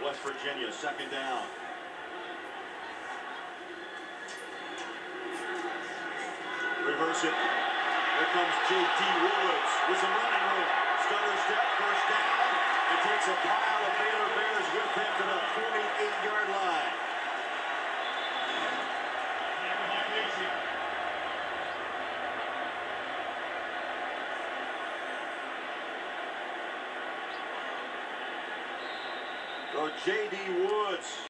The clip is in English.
West Virginia, second down. Reverse it. Here comes J.D. Woods with some running room. Stutter step, first down. It takes a pile of Baylor Bears with him to the 48-yard line. So J.D. Woods